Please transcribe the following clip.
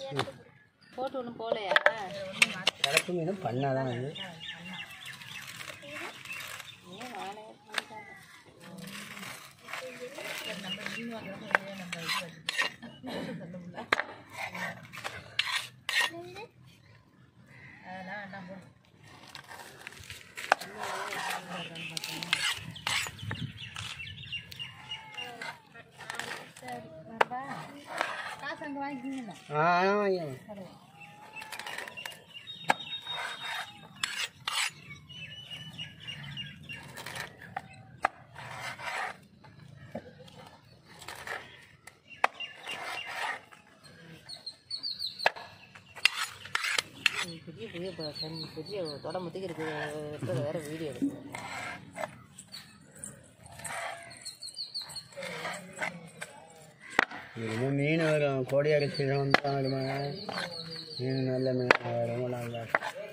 போட்டு ஒன்றும் போகலையா? கலப்பு மீனும் பண்ணாதான் அது. வாங்கிக்கோங்க. பெரிய தொடம்பத்துக்கு இருக்கு வேற வீடியோ இருக்கு. மீன் வரும் கோடி அரிசி தான் மீன் நல்ல மீன் ரொம்ப நல்லா